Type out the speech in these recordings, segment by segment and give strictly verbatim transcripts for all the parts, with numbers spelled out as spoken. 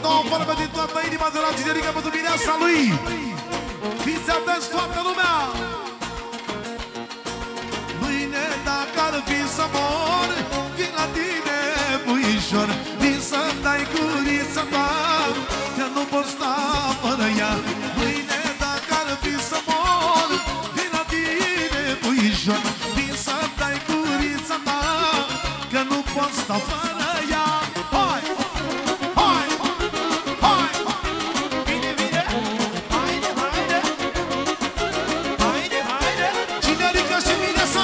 două vorbe din toată inima de la Ginerica pentru mireasa lui. Fiți atenți toată lumea. Mâine dacă ar fi să mor, vin la tine, puișor, vin să-mi dai gurița ta, că nu pot sta fără ea. Mâine dacă ar fi să mor, vin la tine, puișor, vin să-mi dai gurița ta, că nu pot sta fără ea. Hai! Hai! Hai! Vine, vine! Haide, haide! Haide, haide! Ginerica și mireasa!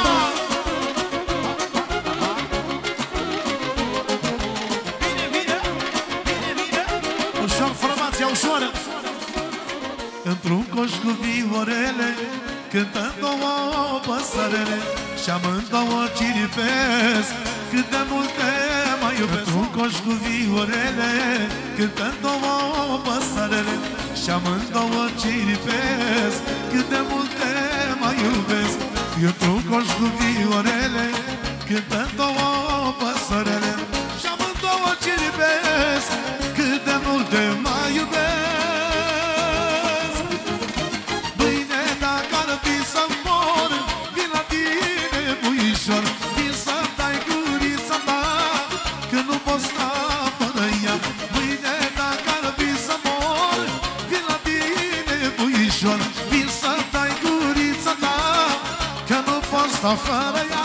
Vine, vine! Vine, vine! Ușor, formația ușoară! Într-un coș cu viorele, cântând două păsărele, și amândouă ciripesc, cât de multe mă iubesc. Într-un coș cu viorele, cântând două păsărele, și amândouă ciripesc, cât de multe mă iubesc. Într-un coș cu viorele, cântând două păsărele, și amândouă ciripesc, cât de multe mă iubesc. Mâine dacă ar fi să mor, vin la tine, puișor, vin să-mi dai gurița ta, că nu pot sta fără ea. Mâine dacă ar fi să mor, vin la tine, puișor, vin să-mi dai gurița ta, că nu pot sta fără ea.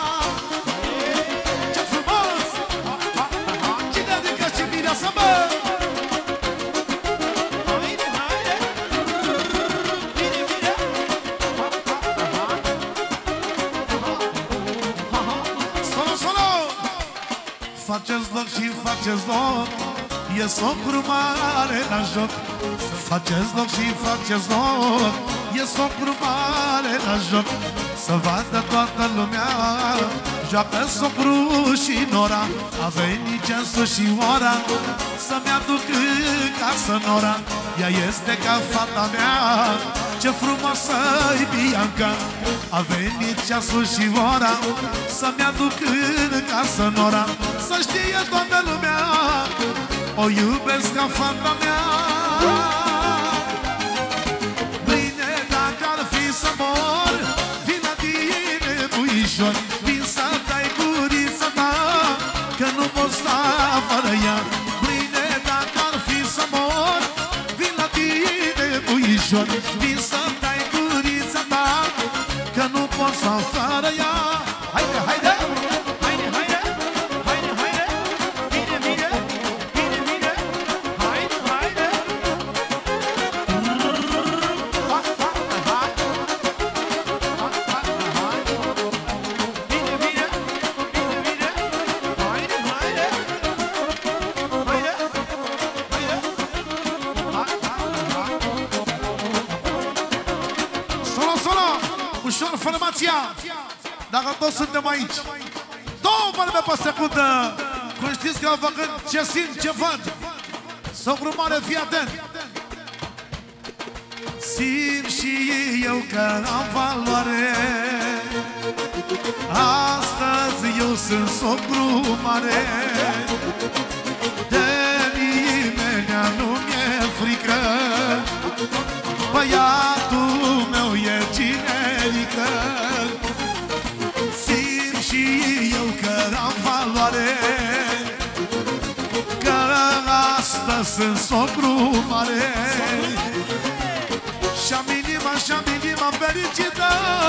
Ce frumos! Cine adică și mireasa, bă! Haide, haide! Vine, vine! Solo, solo! Faceți loc și faceți loc, e socru mare la joc. Faceți loc și faceți loc, e socru mare la joc. Să vadă toată lumea, joacă socru și nora. A venit ceasul și ora, să-mi aduc în casă nora. Ea este ca fata mea, ce frumoasă-i Bianca. A venit ceasul și ora, să-mi aduc în casă nora. Să știe toată lumea, o iubesc ca fata mea. Mâine dacă ar fi să mor, vin la tine, puișor, vin să-mi dai gurița ta, că nu pot sta fără ea. Mâine dacă ar fi să mor, vin la tine, puișor, vin să-mi dai gurița ta, că nu pot sta fără ea. Haide, haide! Haide, haide! Haide, haide! Vine, vine! Vine, vine! Haide, haide! Ha, ha, ha! Ha, ha, ha! Vine, vine! Vine, vine! Haide, haide! Haide! Haide! Ha, ha, ha! Solo, solo! Ușor formația! Dacă toți suntem aici, două vorbe pe secundă. Când știți că vă gând ce simt, ce văd, socru mare, fii atent. Simt și eu că am valoare, astăzi eu sunt socru mare. De nimeni nu mi-e frică, băiatul meu e Ginerică. Simt și eu că am valoare, că astăzi sunt socru mare. Și-am inima, și-am inima fericită,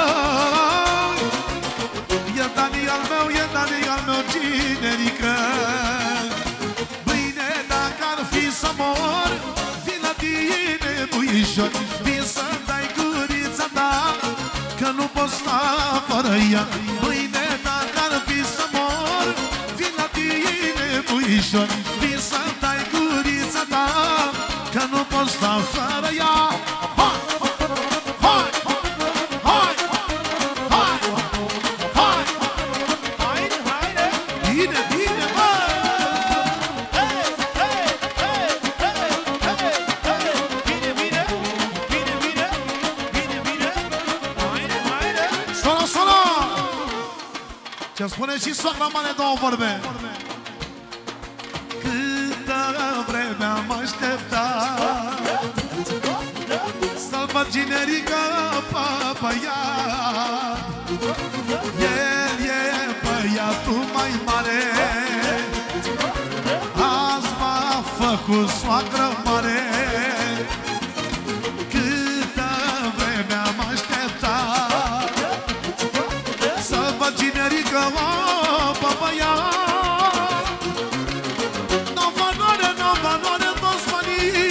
e Dani al meu, e Dani al meu, Ginerică. Mâine dacă ar fi să mor, vin la tine, puișor, vin să-mi dai gurița ta, că nu pot sta fără ea. Mâine dacă ar fi să mor, vin la tine, puișor, vin să-mi dai gurița ta, că nu pot sta fără ea. Hai! Hai! Hai! Hai! Hai! Haide, haide! Bine, bine, bă! Hei, hei, hei, hei, hei, hei! Bine, bine! Bine, bine! Bine, bine! Haide, haide! Solo, solo! Ce spune și soacra mare două vorbe. Câtă vreme am mai generică pe băiat. El e băiatul mai mare, azi m-a făcut soacră mare. Câtă vreme am așteptat să văd generică pe băiat. N-au valoare, n-au valoare toți banii.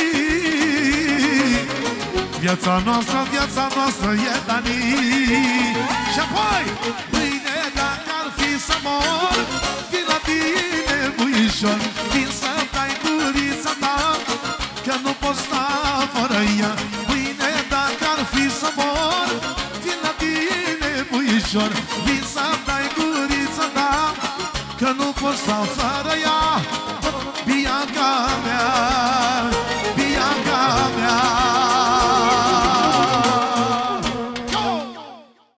Viața noastră, viața noastră e Dani. Și apoi, mâine dacă ar fi să mor, vin la tine, buișor, vin să-mi dai gurița ta, că nu pot sta fără ea. Mâine dacă ar fi să mor, vin la tine, buișor, vin să-mi dai gurița ta, că nu pot sta fără ea. Bianca mea